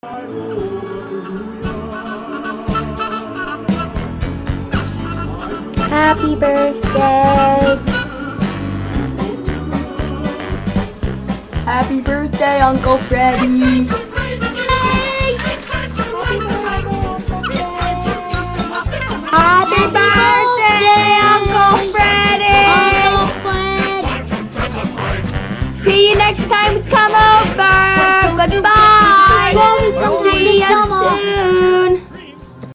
Happy birthday! Happy birthday, Uncle Freddy! Happy birthday, Uncle Freddy! See you next time we come over. Goodbye. See you soon.